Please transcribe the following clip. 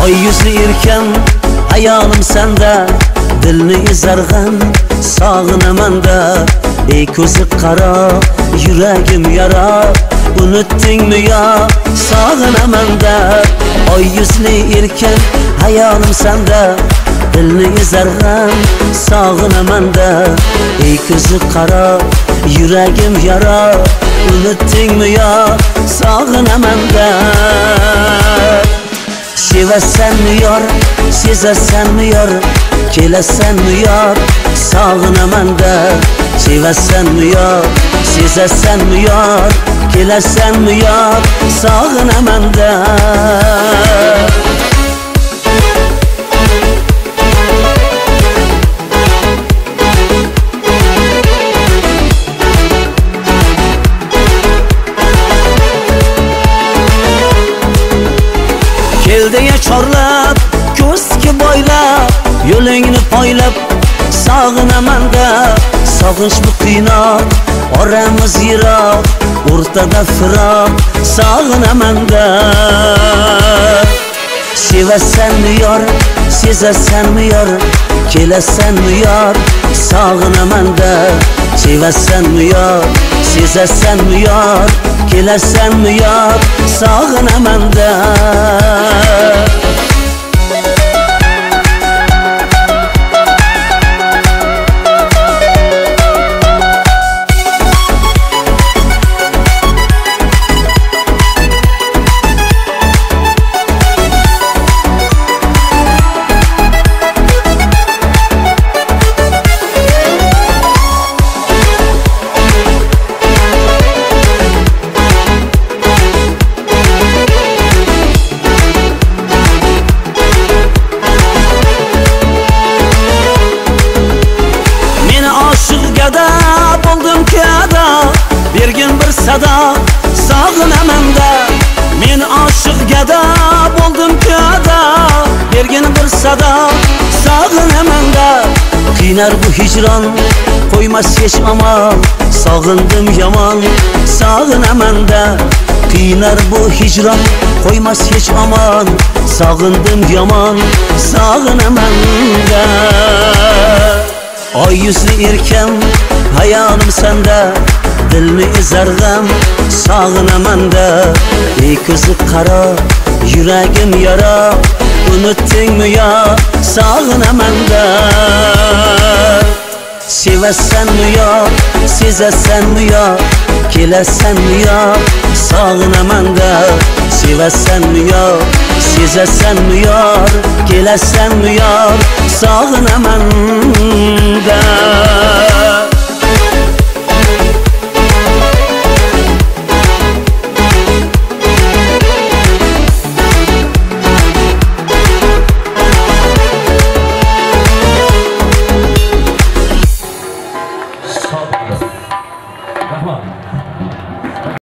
Oy yüzlü erken hayalim sende, dilni ezarg'an sog'inaman da. Ey ko'zi qaro yuragim yara, unutdingmi yo sog'inaman da. Oy yüzlü erken hayalim sende, dilni ezarg'an sog'inaman da. Ey ko'zi qaro yuragim yara, unutdingmi yo sog'inaman da. Sevasanmi yor, sezasanmi yor, kelasanmi yor, sog'inaman da. Sevasanmi yor, sezasanmi yor, kelasanmi yor, sog'inaman da. Keldiga chorlab, ko'zga boylab, yo'lingni poylab sog'inaman da. Sog'inch bu qiynot, oramiz yiroq, o'rtada firoq, sog'inaman da. Sevasanmi yor, sezasanmi yor, kelasanmi yor, sog'inaman da. Sevasanmi yor, sezasanmi yor, kelasanmi yor, sog'inaman da. Buldum kada, bergin bir sada, sog'inaman da. Men oshiq gada, buldum kada, bergin bir sada, sog'inaman da. Qiynar bu hijron, qo'ymas hech amal, sog'indim yomon, sog'inaman da. Qiynar bu hijron, qo'ymas hech amal, sog'indim yomon, sog'inaman da. Oy yüzlü erken hayalim sende, dilni ezarg'am sog'inaman da. Ey ko'zi qaro yuragim yara, unutdingmi yo sog'inaman da. Sevasanmi yo, sezasanmi yo, kelasanmi yo, sog'inaman da. Sevasanmi yo, sezasanmi yo, kelasanmi yo, sog'inaman